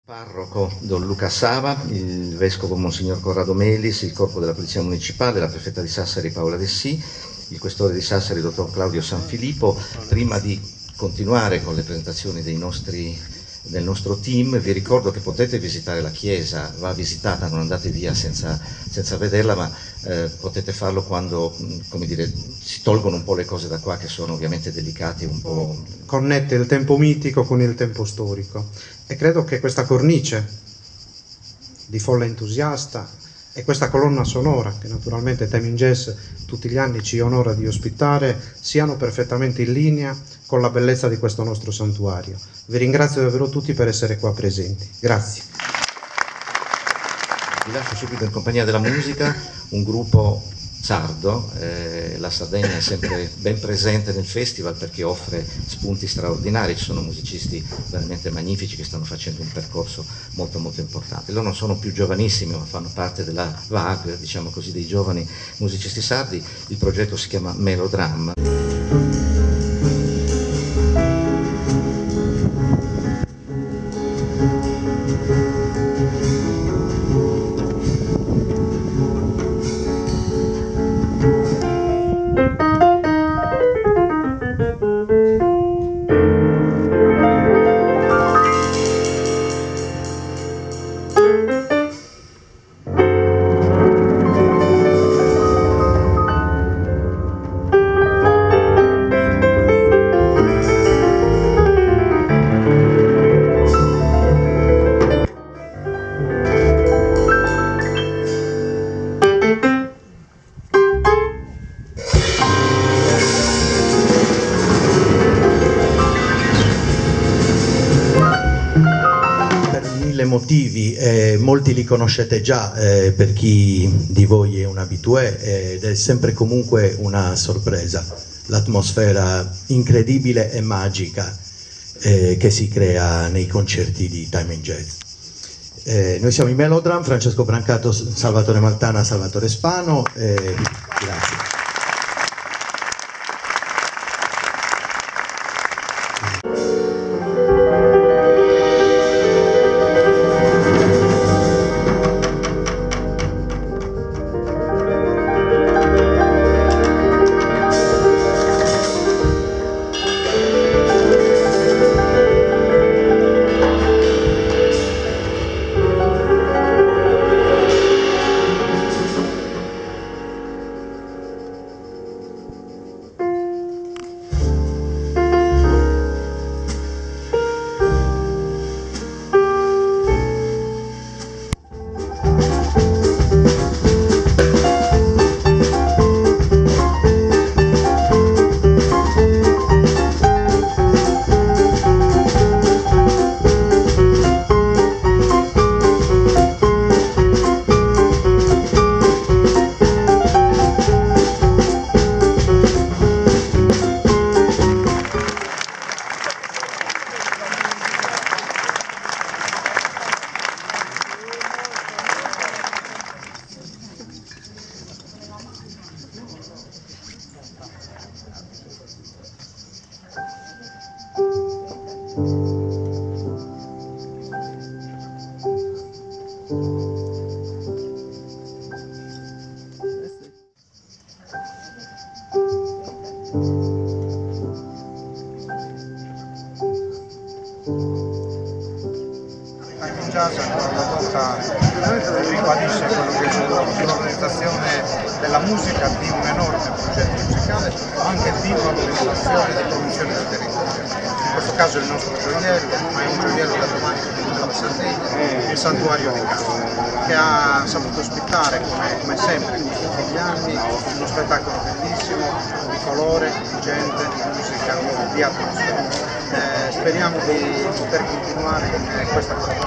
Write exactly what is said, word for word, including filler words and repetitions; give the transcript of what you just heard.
Parroco Don Luca Sava, il Vescovo Monsignor Corrado Melis, il Corpo della Polizia Municipale, la Prefetta di Sassari Paola Dessì, il Questore di Sassari Dottor Claudio Sanfilippo. Prima di continuare con le presentazioni dei nostri, del nostro team, vi ricordo che potete visitare la chiesa, va visitata, non andate via senza, senza vederla, ma eh, potete farlo quando, come dire, si tolgono un po' le cose da qua che sono ovviamente delicate, un po'... Connette il tempo mitico con il tempo storico. E credo che questa cornice di folla entusiasta e questa colonna sonora, che naturalmente Time in Jazz tutti gli anni ci onora di ospitare, siano perfettamente in linea con la bellezza di questo nostro santuario. Vi ringrazio davvero tutti per essere qua presenti. Grazie. Vi lascio subito in compagnia della musica un gruppo sardo. Eh, la Sardegna è sempre ben presente nel festival perché offre spunti straordinari, ci sono musicisti veramente magnifici che stanno facendo un percorso molto molto importante. Loro non sono più giovanissimi, ma fanno parte della V A G, diciamo così, dei giovani musicisti sardi. Il progetto si chiama Melodram. Motivi, eh, molti li conoscete già, eh, per chi di voi è un abitué, eh, ed è sempre comunque una sorpresa l'atmosfera incredibile e magica eh, che si crea nei concerti di Time in Jazz. Eh, noi siamo i Melodram, Francesco Brancato, Salvatore Maltana, Salvatore Spano. Eh, grazie. Jazz ancora una volta ribadisce quello che è l'organizzazione della musica di un enorme progetto musicale, ma anche di valorizzazione e di promozione del territorio. In questo caso è il nostro gioiello, ma è un gioiello della Sardegna, il Santuario di Castro, che ha saputo ospitare, come, come sempre, come tutti gli anni, uno spettacolo bellissimo, di colore, di gente, di musica, di atmosfera. Eh, speriamo di poter continuare con questa cosa.